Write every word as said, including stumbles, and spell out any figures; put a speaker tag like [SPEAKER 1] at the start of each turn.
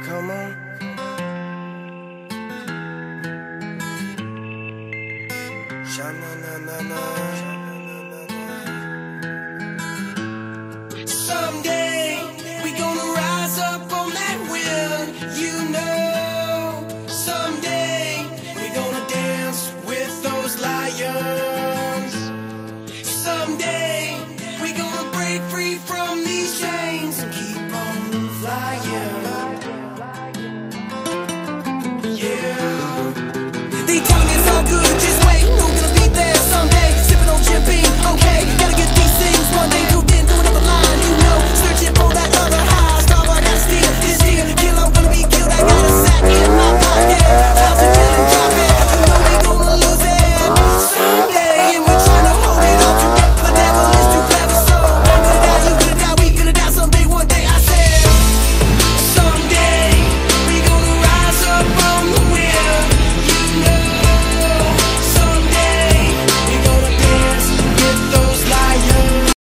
[SPEAKER 1] Come on. Sha-na-na-na-na. Someday we gonna rise up on that wind, you know. Someday we gonna dance with those lions. Someday we gonna break free from these chains and keep on flying. Yeah. They telling me it's all good, just wait. We're gonna be there someday. Sipping on Jim Beam, okay. Gotta get these things one day.